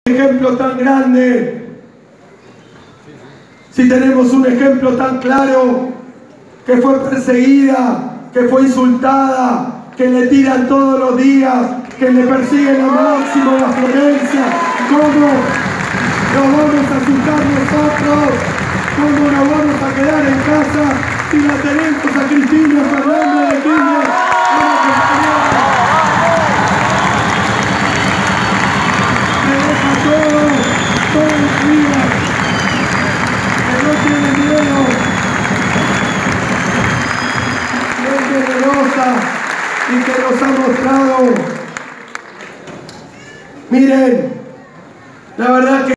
ejemplo tan grande, si tenemos un ejemplo tan claro, que fue perseguida, que fue insultada, que le tiran todos los días, que le persiguen al máximo la violencia? ¿Cómo nos vamos a asustar nosotros? ¿Cómo nos vamos a quedar en casa si la tenemos a Cristina Fernández de Kirchner? Me deja todos los días, que no tiene miedo, que es generosa y que nos ha mostrado. Miren, la verdad que